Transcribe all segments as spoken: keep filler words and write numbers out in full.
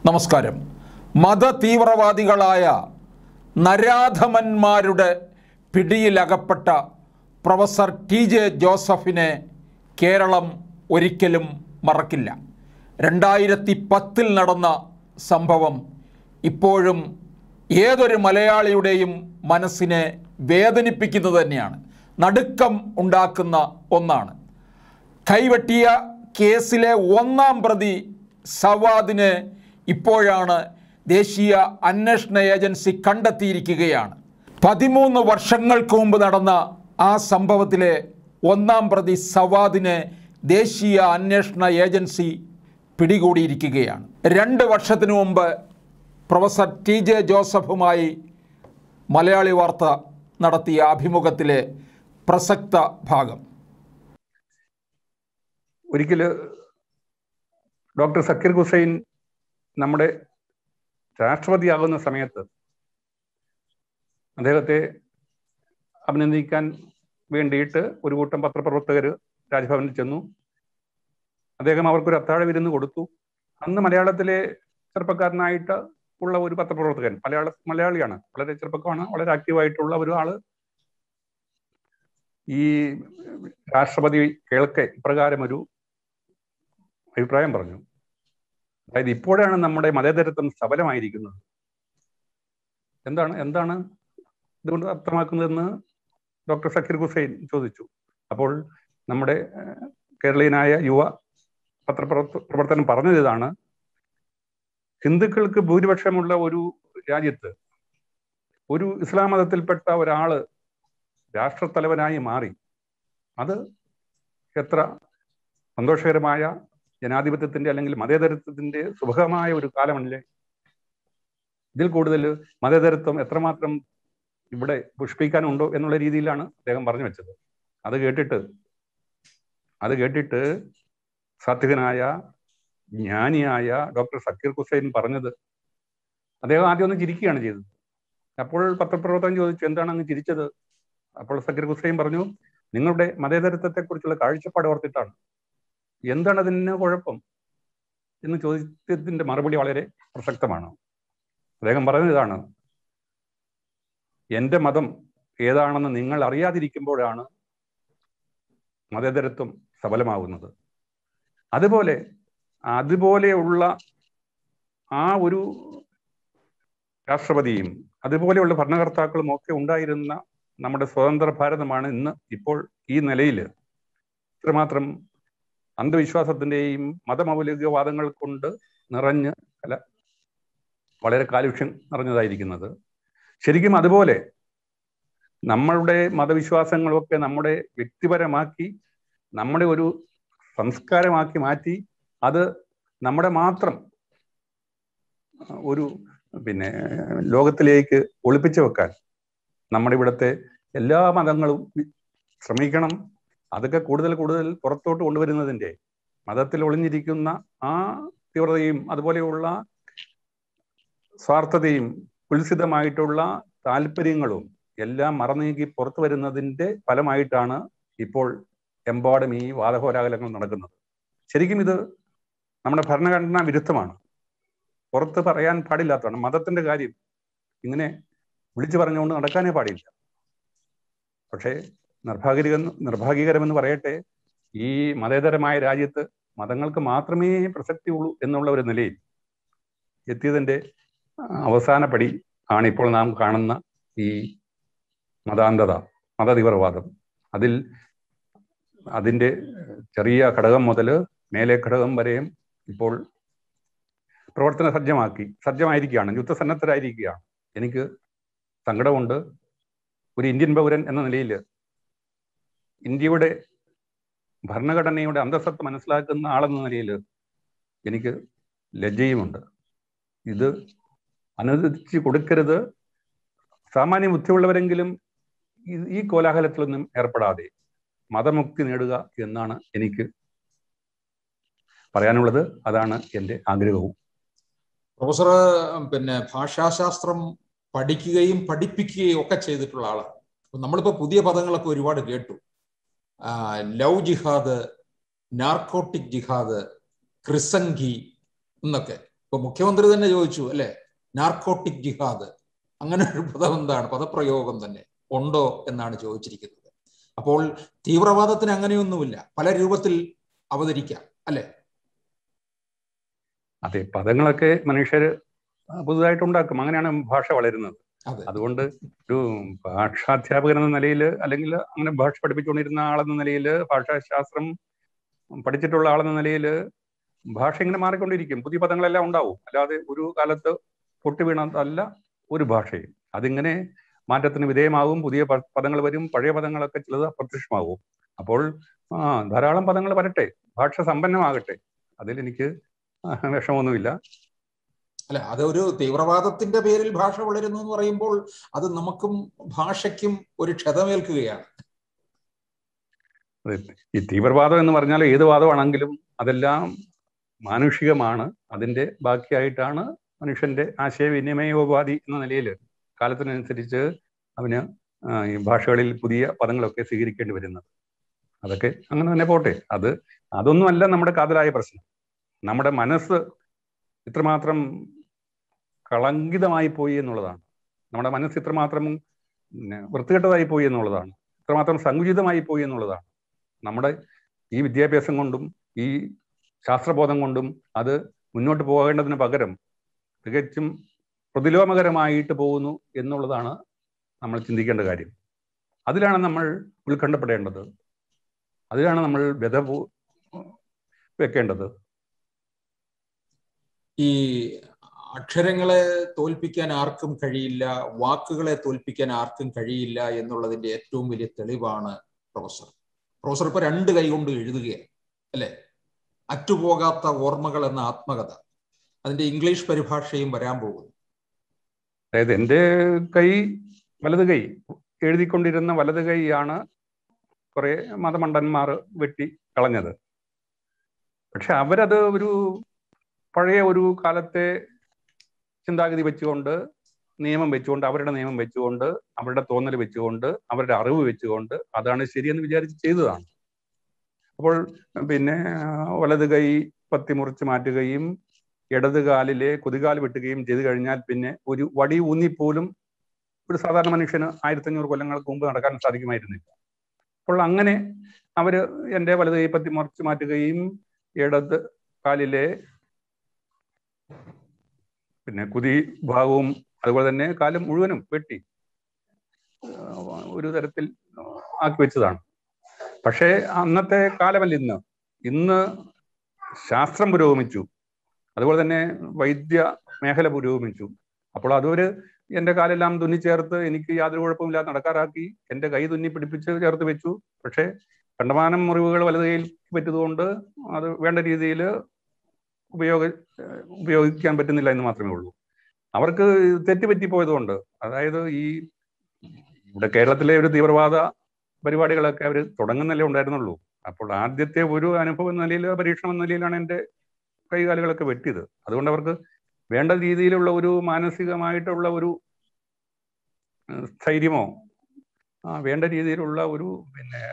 നമസ്കാരം. മതതീവ്രവാദികളായ നരാധമന്മാരുടെ പിടിയിലകപ്പെട്ട പ്രൊഫസർ ടി ജെ ജോസഫിനെ കേരളം ഒരിക്കലും മറക്കില്ല. രണ്ടായിരത്തി പത്തിൽ നടന്ന സംഭവം ഇപ്പോഴും ഏതൊരു മലയാളിയുടെയും മനസ്സിനെ വേദനിപ്പിക്കുന്നത് തന്നെയാണ്, നടുക്കം ഉണ്ടാക്കുന്ന ഒന്നാണ്. കൈവെട്ടിയ കേസിലെ ഒന്നാം പ്രതി സവാദിനെ ഇപ്പോഴാണ് ദേശീയ അന്വേഷണ ഏജൻസി കണ്ടെത്തിയിരിക്കുകയാണ്. പതിമൂന്ന് വർഷങ്ങൾക്ക് മുമ്പ് നടന്ന ആ സംഭവത്തിലെ ഒന്നാം പ്രതി സവാദിനെ ദേശീയ അന്വേഷണ ഏജൻസി പിടികൂടിയിരിക്കുകയാണ്. രണ്ട് വർഷത്തിനു മുമ്പ് പ്രൊഫസർ ടി ജെ ജോസഫുമായി മലയാളി വാർത്ത നടത്തിയ അഭിമുഖത്തിലെ പ്രസക്ത ഭാഗം. ഒരിക്കൽ ഡോക്ടർ സക്കീർ ഹുസൈൻ നമ്മുടെ രാഷ്ട്രപതിയാകുന്ന സമയത്ത് അദ്ദേഹത്തെ അഭിനന്ദിക്കാൻ വേണ്ടിയിട്ട് ഒരു കൂട്ടം പത്രപ്രവർത്തകർ രാജ്ഭവനിൽ ചെന്നു. അദ്ദേഹം അവർക്കൊരു അത്താഴ വിരുന്ന് കൊടുത്തു. അന്ന് മലയാളത്തിലെ ചെറുപ്പക്കാരനായിട്ട് ഉള്ള ഒരു പത്രപ്രവർത്തകൻ, മലയാള മലയാളിയാണ്, വളരെ ചെറുപ്പക്കാരാണ്, വളരെ ആക്റ്റീവായിട്ടുള്ള ഒരു ആള് ഈ രാഷ്ട്രപതി കേൾക്കെ ഇപ്രകാരം ഒരു അഭിപ്രായം പറഞ്ഞു. അതായത് ഇപ്പോഴാണ് നമ്മുടെ മതേതരത്വം സഫലമായിരിക്കുന്നത്. എന്താണ് എന്താണ് ഇതുകൊണ്ട് അർത്ഥമാക്കുന്നതെന്ന് ഡോക്ടർ സക്കീർ ഹുസൈൻ ചോദിച്ചു. അപ്പോൾ നമ്മുടെ കേരളീയനായ യുവ പത്രപ്രവർത്ത പ്രവർത്തനം പറഞ്ഞത് ഇതാണ്: ഹിന്ദുക്കൾക്ക് ഭൂരിപക്ഷമുള്ള ഒരു രാജ്യത്ത് ഒരു ഇസ്ലാം മതത്തിൽപ്പെട്ട ഒരാള് രാഷ്ട്രത്തലവനായി മാറി, അത് എത്ര സന്തോഷകരമായ ജനാധിപത്യത്തിന്റെ അല്ലെങ്കിൽ മതേതരത്വത്തിന്റെ സുഖമായ ഒരു കാലമല്ലേ. ഇതിൽ കൂടുതൽ മതേതരത്വം എത്രമാത്രം ഇവിടെ പുഷ്പിക്കാനുണ്ടോ എന്നുള്ള രീതിയിലാണ് അദ്ദേഹം പറഞ്ഞു വെച്ചത്. അത് കേട്ടിട്ട് അത് കേട്ടിട്ട് സാത്വികനായ ജ്ഞാനിയായ ഡോക്ടർ സക്കീർ ഹുസൈൻ പറഞ്ഞത്, അദ്ദേഹം ആദ്യം ഒന്ന് ചിരിക്കുകയാണ് ചെയ്തത്. അപ്പോൾ പത്രപ്രവർത്തകൻ ചോദിച്ചു, എന്താണ് അങ്ങ് ചിരിച്ചത്? അപ്പോൾ സക്കീർ ഹുസൈൻ പറഞ്ഞു, നിങ്ങളുടെ മതേതരത്വത്തെക്കുറിച്ചുള്ള കാഴ്ചപ്പാട് ഓർത്തിട്ടാണ്. എന്താണ് അതിന് കുഴപ്പം എന്ന് ചോദ്യത്തിന്റെ മറുപടി വളരെ പ്രസക്തമാണ്. അദ്ദേഹം പറയുന്നത് ഇതാണ്: എൻ്റെ മതം ഏതാണെന്ന് നിങ്ങൾ അറിയാതിരിക്കുമ്പോഴാണ് മതേതരത്വം സഫലമാകുന്നത്. അതുപോലെ അതുപോലെയുള്ള ആ ഒരു രാഷ്ട്രപതിയും അതുപോലെയുള്ള ഭരണകർത്താക്കളും ഒക്കെ ഉണ്ടായിരുന്ന നമ്മുടെ സ്വതന്ത്ര ഭാരതമാണ് ഇന്ന് ഇപ്പോൾ ഈ നിലയിൽ ഇത്രമാത്രം അന്ധവിശ്വാസത്തിൻ്റെയും മതമൗലികവാദങ്ങൾ കൊണ്ട് നിറഞ്ഞ് അല്ല വളരെ കാലുഷ്യം നിറഞ്ഞതായിരിക്കുന്നത്. ശരിക്കും അതുപോലെ നമ്മളുടെ മതവിശ്വാസങ്ങളൊക്കെ നമ്മുടെ വ്യക്തിപരമാക്കി നമ്മുടെ ഒരു സംസ്കാരമാക്കി മാറ്റി അത് നമ്മുടെ മാത്രം ഒരു പിന്നെ ലോകത്തിലേക്ക് ഒളിപ്പിച്ചു വെക്കാൻ നമ്മുടെ ഇവിടുത്തെ എല്ലാ മതങ്ങളും ശ്രമിക്കണം. അതൊക്കെ കൂടുതൽ കൂടുതൽ പുറത്തോട്ട് കൊണ്ടുവരുന്നതിൻ്റെ മതത്തിൽ ഒളിഞ്ഞിരിക്കുന്ന ആ തീവ്രതയും അതുപോലെയുള്ള സ്വാർത്ഥതയും കുൽസിതമായിട്ടുള്ള താല്പര്യങ്ങളും എല്ലാം മറനീക്കി പുറത്തു വരുന്നതിൻ്റെ ഫലമായിട്ടാണ് ഇപ്പോൾ എമ്പാടും ഈ വാദഹോരാകലങ്ങൾ നടക്കുന്നത്. ശരിക്കും ഇത് നമ്മുടെ ഭരണഘടനാ വിരുദ്ധമാണ്, പുറത്ത് പറയാൻ പാടില്ലാത്തതാണ്. മതത്തിന്റെ കാര്യം ഇങ്ങനെ വിളിച്ചു പറഞ്ഞുകൊണ്ട് നടക്കാനേ പാടില്ല. പക്ഷേ നിർഭാഗ്യ നിർഭാഗ്യകരമെന്ന് പറയട്ടെ, ഈ മതേതരമായ രാജ്യത്ത് മതങ്ങൾക്ക് മാത്രമേ പ്രസക്തി ഉള്ളൂ എന്നുള്ള ഒരു നിലയിൽ എത്തിയതിൻ്റെ അവസാന പടി ആണ് ഇപ്പോൾ നാം കാണുന്ന ഈ മതാന്ധത, മതതീവ്രവാദം. അതിൽ അതിൻ്റെ ചെറിയ ഘടകം മുതൽ മേലെ ഘടകം വരെയും ഇപ്പോൾ പ്രവർത്തന സജ്ജമാക്കി സജ്ജമായിരിക്കുകയാണ്, യുദ്ധസന്നദ്ധരായിരിക്കുകയാണ്. എനിക്ക് സങ്കടമുണ്ട്. ഒരു ഇന്ത്യൻ പൗരൻ എന്ന നിലയിൽ ഇന്ത്യയുടെ ഭരണഘടനയുടെ അന്തസ്സത്ത് മനസ്സിലാക്കുന്ന ആളെന്ന നിലയിൽ എനിക്ക് ലജ്ജയുമുണ്ട്. ഇത് അനുവദിച്ച് കൊടുക്കരുത്. സാമാന്യ ബുദ്ധിയുള്ളവരെങ്കിലും ഈ കോലാഹലത്തിലൊന്നും ഏർപ്പെടാതെ മതമുക്തി നേടുക എന്നാണ് എനിക്ക് പറയാനുള്ളത്. അതാണ് എൻ്റെ ആഗ്രഹവും. പ്രൊഫസർ പിന്നെ ഭാഷാശാസ്ത്രം പഠിക്കുകയും പഠിപ്പിക്കുകയും ഒക്കെ ചെയ്തിട്ടുള്ള ആളാണ്. നമ്മളിപ്പോൾ പുതിയ പദങ്ങളൊക്കെ ഒരുപാട് കേട്ടു. ലവ് ജിഹാദ്, നാർക്കോട്ടിക് ജിഹാദ്, ക്രിസംഗി എന്നൊക്കെ. ഇപ്പൊ മുഖ്യമന്ത്രി തന്നെ ചോദിച്ചു അല്ലെ, നാർക്കോട്ടിക് ജിഹാദ്, അങ്ങനെ ഒരു പദം എന്താണ്, പദപ്രയോഗം തന്നെ ഉണ്ടോ എന്നാണ് ചോദിച്ചിരിക്കുന്നത്. അപ്പോൾ തീവ്രവാദത്തിന് അങ്ങനെയൊന്നുമില്ല, പല രൂപത്തിൽ അവതരിക്കാം അല്ലെ? അതെ, പദങ്ങളൊക്കെ മനുഷ്യർ പുതുതായിട്ട് ഉണ്ടാക്കും, അങ്ങനെയാണ് ഭാഷ വളരുന്നത്. അതുകൊണ്ട് ഒരു ഭാഷാധ്യാപകൻ എന്ന നിലയിൽ, അല്ലെങ്കിൽ അങ്ങനെ ഭാഷ പഠിപ്പിച്ചുകൊണ്ടിരുന്ന ആളെന്ന നിലയിൽ, ഭാഷാശാസ്ത്രം പഠിച്ചിട്ടുള്ള ആളെന്ന നിലയിൽ ഭാഷ ഇങ്ങനെ മാറിക്കൊണ്ടിരിക്കും, പുതിയ പദങ്ങളെല്ലാം ഉണ്ടാവും. അല്ലാതെ ഒരു കാലത്ത് പൊട്ടി വീണതല്ല ഒരു ഭാഷയും. അതിങ്ങനെ മാറ്റത്തിന് വിധേയമാവും, പുതിയ പദങ്ങൾ വരും, പഴയ പദങ്ങളൊക്കെ ചിലത് അപ്രത്യക്ഷമാവും. അപ്പോൾ ആ ധാരാളം പദങ്ങൾ വരട്ടെ, ഭാഷ സമ്പന്നമാകട്ടെ, അതിലെനിക്ക് വിഷമമൊന്നുമില്ല. അല്ല, അതൊരു തീവ്രവാദത്തിന്റെ പേരിൽ ഭാഷ വളരുന്നു എന്ന് പറയുമ്പോൾ അത് നമുക്കും ഭാഷയ്ക്കും ഒരു ക്ഷതമേൽക്കുകയാണ്. ഈ തീവ്രവാദം എന്ന് പറഞ്ഞാൽ ഏത് വാദമാണെങ്കിലും അതെല്ലാം മാനുഷികമാണ്. അതിൻ്റെ ബാക്കിയായിട്ടാണ് മനുഷ്യന്റെ ആശയവിനിമയോപാധി എന്ന നിലയിൽ കാലത്തിനനുസരിച്ച് അവന് ഈ ഭാഷകളിൽ പുതിയ പദങ്ങളൊക്കെ സ്വീകരിക്കേണ്ടി വരുന്നത്. അതൊക്കെ അങ്ങനെ തന്നെ പോട്ടെ. അത് അതൊന്നുമല്ല നമ്മുടെ കാതലായ പ്രശ്നം. നമ്മുടെ മനസ്സ് ഇത്രമാത്രം കളങ്കിതമായി പോയി എന്നുള്ളതാണ്. നമ്മുടെ മനസ്സ് ഇത്രമാത്രം വൃത്തികെട്ടതായി പോയി എന്നുള്ളതാണ്, ഇത്രമാത്രം സങ്കുചിതമായി പോയി എന്നുള്ളതാണ്. നമ്മുടെ ഈ വിദ്യാഭ്യാസം കൊണ്ടും ഈ ശാസ്ത്രബോധം കൊണ്ടും അത് മുന്നോട്ട് പോകേണ്ടതിന് പകരം തികച്ചും പ്രതിലോമകരമായിട്ട് പോകുന്നു എന്നുള്ളതാണ് നമ്മൾ ചിന്തിക്കേണ്ട കാര്യം. അതിലാണ് നമ്മൾ ഉത്കണ്ഠപ്പെടേണ്ടത്, അതിലാണ് നമ്മൾ വ്യത വെക്കേണ്ടത്. ഈ അക്ഷരങ്ങളെ തോൽപ്പിക്കാൻ ആർക്കും കഴിയില്ല, വാക്കുകളെ തോൽപ്പിക്കാൻ ആർക്കും കഴിയില്ല എന്നുള്ളതിന്റെ ഏറ്റവും വലിയ തെളിവാണ് പ്രൊഫസർ. പ്രൊഫസർ ഇപ്പൊ രണ്ട് കൈ കൊണ്ട് എഴുതുകയാണ് അല്ലെ, അറ്റുപോകാത്ത ഓർമ്മകൾ എന്ന ആത്മകഥ. അതിന്റെ ഇംഗ്ലീഷ് പരിഭാഷയും വരാൻ പോകുന്നു. അതായത് എൻ്റെ കൈ, വലത് കൈ, എഴുതിക്കൊണ്ടിരുന്ന വലത് കൈയാണ് കുറെ മതമണ്ടന്മാർ വെട്ടി കളഞ്ഞത്. പക്ഷെ അവരത് ഒരു പഴയ ഒരു കാലത്തെ ചിന്താഗതി വെച്ചുകൊണ്ട്, നിയമം വെച്ചുകൊണ്ട്, അവരുടെ നിയമം വെച്ചുകൊണ്ട്, അവരുടെ തോന്നൽ വെച്ചുകൊണ്ട്, അവരുടെ അറിവ് വെച്ചുകൊണ്ട് അതാണ് ശരിയെന്ന് വിചാരിച്ച് ചെയ്തതാണ്. അപ്പോൾ പിന്നെ വലത് കൈ പത്തി മുറിച്ച് മാറ്റുകയും ഇടത് കാലിലെ കുതികാൽ വെട്ടുകയും ചെയ്തു കഴിഞ്ഞാൽ പിന്നെ ഒരു വടി ഊന്നിപ്പോലും ഒരു സാധാരണ മനുഷ്യന് ആയിരത്തി അഞ്ഞൂറ് കൊല്ലങ്ങൾക്ക് മുമ്പ് നടക്കാൻ സാധിക്കുമായിരുന്നില്ല. അപ്പോൾ അങ്ങനെ അവര് എൻ്റെ വലത് കൈ പത്തി മുറിച്ച് മാറ്റുകയും ഇടത് കാലിലെ പിന്നെ കുതി ഭാഗവും അതുപോലെ തന്നെ കാലം മുഴുവനും വെട്ടി ഒരു തരത്തിൽ ആക്കി വെച്ചതാണ്. പക്ഷേ അന്നത്തെ കാലമല്ല ഇന്ന്. ഇന്ന് ശാസ്ത്രം പുരോഗമിച്ചു, അതുപോലെ തന്നെ വൈദ്യ മേഖല പുരോഗമിച്ചു. അപ്പോൾ അതൊരു എൻ്റെ കാലെല്ലാം തുന്നിച്ചേർത്ത് എനിക്ക് യാതൊരു കുഴപ്പമില്ലാതെ നടക്കാറാക്കി, എൻ്റെ കൈ തുന്നി പിടിപ്പിച്ച് ചേർത്ത് വെച്ചു. പക്ഷേ കണ്ടമാനം മുറിവുകൾ വലത് കൈയിൽ പറ്റിയതുകൊണ്ട് അത് വേണ്ട രീതിയിൽ ഉപയോഗ ഉപയോഗിക്കാൻ പറ്റുന്നില്ല എന്ന് മാത്രമേ ഉള്ളൂ. അവർക്ക് തെറ്റുപറ്റിപ്പോയതുകൊണ്ട്, അതായത് ഈ ഇവിടെ കേരളത്തിലെ ഒരു തീവ്രവാദ പരിപാടികളൊക്കെ അവർ തുടങ്ങുന്നല്ലേ ഉണ്ടായിരുന്നുള്ളൂ. അപ്പോൾ ആദ്യത്തെ ഒരു അനുഭവം എന്ന നിലയിൽ, പരീക്ഷണം എന്ന നിലയിലാണ് എൻ്റെ കൈകാലുകളൊക്കെ വെട്ടിയത്. അതുകൊണ്ട് അവർക്ക് വേണ്ട രീതിയിലുള്ള ഒരു മാനസികമായിട്ടുള്ള ഒരു സ്ഥൈര്യമോ വേണ്ട രീതിയിലുള്ള ഒരു പിന്നെ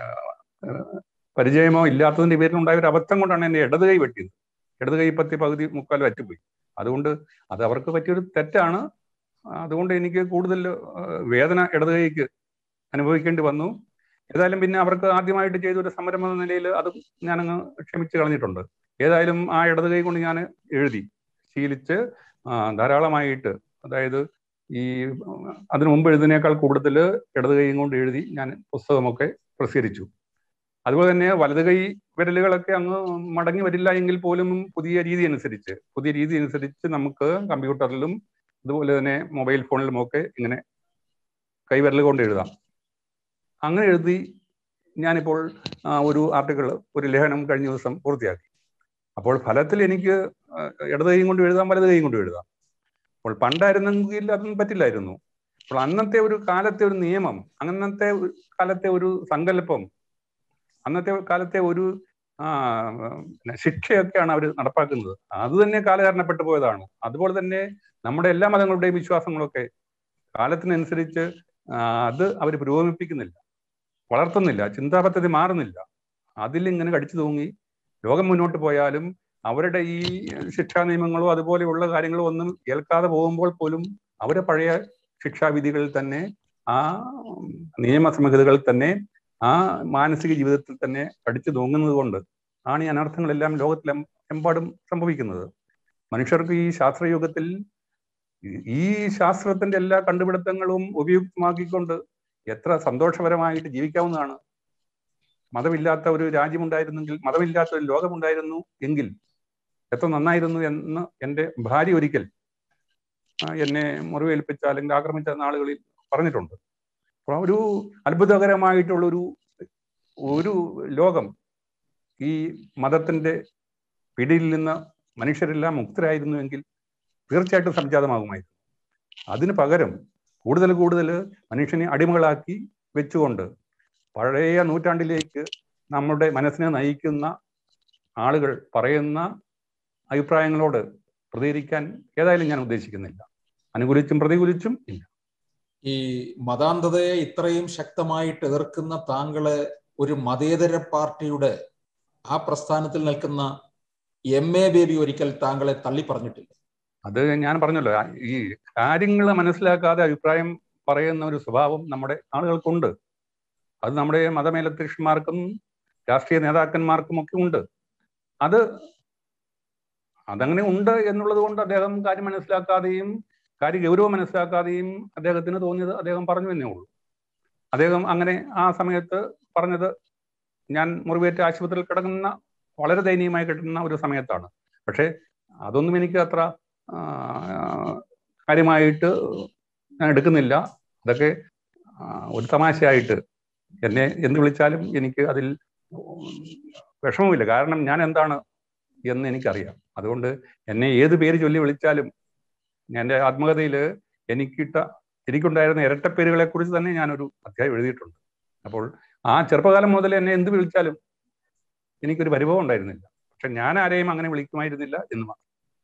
പരിചയമോ ഇല്ലാത്തതിൻ്റെ പേരിലുണ്ടായ ഒരു അബദ്ധം കൊണ്ടാണ് എൻ്റെ ഇടത് കൈ വെട്ടിയത്. ഇടത് കൈ പത്തി പകുതി മുക്കാൽ വറ്റിപ്പോയി. അതുകൊണ്ട് അത് അവർക്ക് പറ്റിയൊരു തെറ്റാണ്. അതുകൊണ്ട് എനിക്ക് കൂടുതൽ വേദന ഇടത് കൈക്ക് അനുഭവിക്കേണ്ടി വന്നു. ഏതായാലും പിന്നെ അവർക്ക് ആദ്യമായിട്ട് ചെയ്തൊരു സമരം എന്ന നിലയിൽ അത് ഞാനങ്ങ് ക്ഷമിച്ച് കളഞ്ഞിട്ടുണ്ട്. ഏതായാലും ആ ഇടത് കൈ കൊണ്ട് ഞാൻ എഴുതി ശീലിച്ച് ധാരാളമായിട്ട്, അതായത് ഈ അതിനു മുമ്പ് എഴുതുന്നതിനേക്കാൾ കൂടുതൽ ഇടത് കൈയും കൊണ്ട് എഴുതി ഞാൻ പുസ്തകമൊക്കെ പ്രസിദ്ധീകരിച്ചു. അതുപോലെ തന്നെ വലത് കൈ വിരലുകളൊക്കെ അങ്ങ് മടങ്ങി വരില്ല എങ്കിൽ പോലും പുതിയ രീതി അനുസരിച്ച് പുതിയ രീതി അനുസരിച്ച് നമുക്ക് കമ്പ്യൂട്ടറിലും അതുപോലെ തന്നെ മൊബൈൽ ഫോണിലുമൊക്കെ ഇങ്ങനെ കൈവിരൽ കൊണ്ട് എഴുതാം. അങ്ങനെ എഴുതി ഞാനിപ്പോൾ ഒരു ആർട്ടിക്കിൾ, ഒരു ലേഖനം കഴിഞ്ഞ ദിവസം പൂർത്തിയാക്കി. അപ്പോൾ ഫലത്തിൽ എനിക്ക് ഇടത് കൈയും കൊണ്ട് എഴുതാം, വലത് കൈയും കൊണ്ട് എഴുതാം. അപ്പോൾ പണ്ടായിരുന്നെങ്കിൽ അതൊന്നും പറ്റില്ലായിരുന്നു. അപ്പോൾ അന്നത്തെ ഒരു കാലത്തെ ഒരു നിയമം, അന്നത്തെ കാലത്തെ ഒരു സങ്കല്പം, അന്നത്തെ കാലത്തെ ഒരു ശിക്ഷയൊക്കെയാണ് അവർ നടപ്പാക്കുന്നത്. അത് തന്നെ കാലഹരണപ്പെട്ടു പോയതാണ്. അതുപോലെ തന്നെ നമ്മുടെ എല്ലാ മതങ്ങളുടെയും വിശ്വാസങ്ങളൊക്കെ കാലത്തിനനുസരിച്ച് അത് അവർ പുരോഗമിപ്പിക്കുന്നില്ല, വളർത്തുന്നില്ല, ചിന്താപദ്ധതി മാറുന്നില്ല. അതിലിങ്ങനെ കടിച്ചു തൂങ്ങി ലോകം മുന്നോട്ട് പോയാലും അവരുടെ ഈ ശിക്ഷാ നിയമങ്ങളോ അതുപോലെയുള്ള കാര്യങ്ങളോ ഒന്നും കേൾക്കാതെ പോകുമ്പോൾ പോലും അവരെ പഴയ ശിക്ഷാവിധികളിൽ തന്നെ, ആ നിയമസംഹിതകളിൽ തന്നെ, ആ മാനസിക ജീവിതത്തിൽ തന്നെ അടിച്ചു തൂങ്ങുന്നത് കൊണ്ട് ആണ് ഈ അനർത്ഥങ്ങളെല്ലാം ലോകത്തിലെമ്പാടും സംഭവിക്കുന്നത്. മനുഷ്യർക്ക് ഈ ശാസ്ത്രയുഗത്തിൽ ഈ ശാസ്ത്രത്തിന്റെ എല്ലാ കണ്ടുപിടുത്തങ്ങളും ഉപയുക്തമാക്കിക്കൊണ്ട് എത്ര സന്തോഷപരമായിട്ട് ജീവിക്കാവുന്നതാണ്. മതമില്ലാത്ത ഒരു രാജ്യമുണ്ടായിരുന്നെങ്കിൽ, മതമില്ലാത്ത ഒരു ലോകമുണ്ടായിരുന്നു എങ്കിൽ എത്ര നന്നായിരുന്നു എന്ന് എൻ്റെ ഭാര്യ ഒരിക്കൽ എന്നെ മുറിവേൽപ്പിച്ച അല്ലെങ്കിൽ ആക്രമിച്ച നാളുകളിൽ പറഞ്ഞിട്ടുണ്ട്. അപ്പോൾ ഒരു അത്ഭുതകരമായിട്ടുള്ളൊരു ഒരു ലോകം ഈ മതത്തിന്റെ പിടിയിൽ നിന്ന് മനുഷ്യരെല്ലാം മുക്തരായിരുന്നുവെങ്കിൽ തീർച്ചയായിട്ടും സംജാതമാകുമായിരുന്നു. അതിന് പകരം കൂടുതൽ കൂടുതൽ മനുഷ്യനെ അടിമകളാക്കി വെച്ചുകൊണ്ട് പഴയ നൂറ്റാണ്ടിലേക്ക് നമ്മുടെ മനസ്സിനെ നയിക്കുന്ന ആളുകൾ പറയുന്ന അഭിപ്രായങ്ങളോട് പ്രതികരിക്കാൻ ഏതായാലും ഞാൻ ഉദ്ദേശിക്കുന്നില്ല. അനുകൂലിച്ചും പ്രതികൂലിച്ചും ഇല്ല. ഈ മതാന്ധതയെ ഇത്രയും ശക്തമായിട്ട് എതിർക്കുന്ന താങ്കള് ഒരു മതേതര പാർട്ടിയുടെ ആ പ്രസ്ഥാനത്തിൽ നിൽക്കുന്ന എം എ ബേബി ഒരിക്കൽ താങ്കളെ തള്ളി പറഞ്ഞിട്ടില്ല? അത് ഞാൻ പറഞ്ഞല്ലോ, ഈ കാര്യങ്ങൾ മനസ്സിലാക്കാതെ അഭിപ്രായം പറയുന്ന ഒരു സ്വഭാവം നമ്മുടെ ആളുകൾക്കുണ്ട്. അത് നമ്മുടെ മതമേലധ്യക്ഷന്മാർക്കും രാഷ്ട്രീയ നേതാക്കന്മാർക്കും ഒക്കെ ഉണ്ട്. അത് അതങ്ങനെ ഉണ്ട് എന്നുള്ളത് കൊണ്ട് അദ്ദേഹം കാര്യം മനസ്സിലാക്കാതെയും കാര്യ ഗൗരവം മനസ്സിലാക്കാതെയും അദ്ദേഹത്തിന് തോന്നിയത് അദ്ദേഹം പറഞ്ഞു എന്നേ ഉള്ളൂ. അദ്ദേഹം അങ്ങനെ ആ സമയത്ത് പറഞ്ഞത് ഞാൻ മുറിവേറ്റ് ആശുപത്രിയിൽ കിടക്കുന്ന വളരെ ദയനീയമായി കിടക്കുന്ന ഒരു സമയത്താണ്. പക്ഷേ അതൊന്നും എനിക്ക് അത്ര കാര്യമായിട്ട് ഞാൻ എടുക്കുന്നില്ല. അതൊക്കെ ഒരു തമാശയായിട്ട് എന്നെ എന്ത് വിളിച്ചാലും എനിക്ക് അതിൽ വിഷമമില്ല. കാരണം ഞാൻ എന്താണ് എന്ന് എനിക്കറിയാം. അതുകൊണ്ട് എന്നെ ഏത് പേര് ചൊല്ലി വിളിച്ചാലും എൻ്റെ ആത്മകഥയിൽ എനിക്കിട്ട എനിക്കുണ്ടായിരുന്ന ഇരട്ടപ്പേരുകളെ കുറിച്ച് തന്നെ ഞാനൊരു അധ്യായം എഴുതിയിട്ടുണ്ട്. അപ്പോൾ ആ ചെറുപ്പകാലം മുതൽ എന്നെ എന്ത് വിളിച്ചാലും എനിക്കൊരു പരിഭവം ഉണ്ടായിരുന്നില്ല. പക്ഷെ ഞാൻ ആരെയും അങ്ങനെ വിളിക്കുമായിരുന്നില്ല എന്ന് മാത്രം.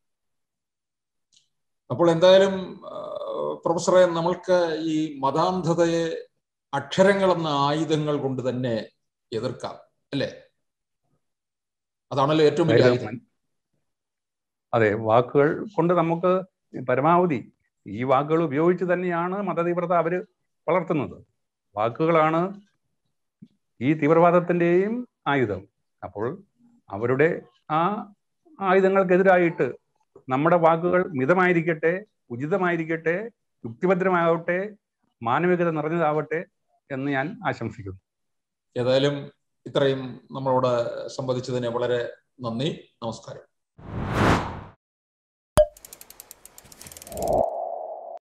അപ്പോൾ എന്തായാലും പ്രൊഫസറെ, നമ്മൾക്ക് ഈ മതാന്ധതയെ അക്ഷരങ്ങൾ എന്ന ആയുധങ്ങൾ കൊണ്ട് തന്നെ എതിർക്കാം, അല്ലേ? അതാണല്ലോ ഏറ്റവും വലിയ ആയുധം. അതെ, വാക്കുകൾ കൊണ്ട് നമുക്ക് പരമാവധി ഈ വാക്കുകൾ ഉപയോഗിച്ച് തന്നെയാണ് മതതീവ്രത അവര് വളർത്തുന്നത്. വാക്കുകളാണ് ഈ തീവ്രവാദത്തിന്റെയും ആയുധം. അപ്പോൾ അവരുടെ ആ ആയുധങ്ങൾക്കെതിരായിട്ട് നമ്മുടെ വാക്കുകൾ മിതമായിരിക്കട്ടെ, ഉചിതമായിരിക്കട്ടെ, യുക്തിഭദ്രമാകട്ടെ, മാനവികത നിറഞ്ഞതാവട്ടെ എന്ന് ഞാൻ ആശംസിക്കുന്നു. ഏതായാലും ഇത്രയും നമ്മളോട് സംവദിച്ചതിന് വളരെ നന്ദി. നമസ്കാരം.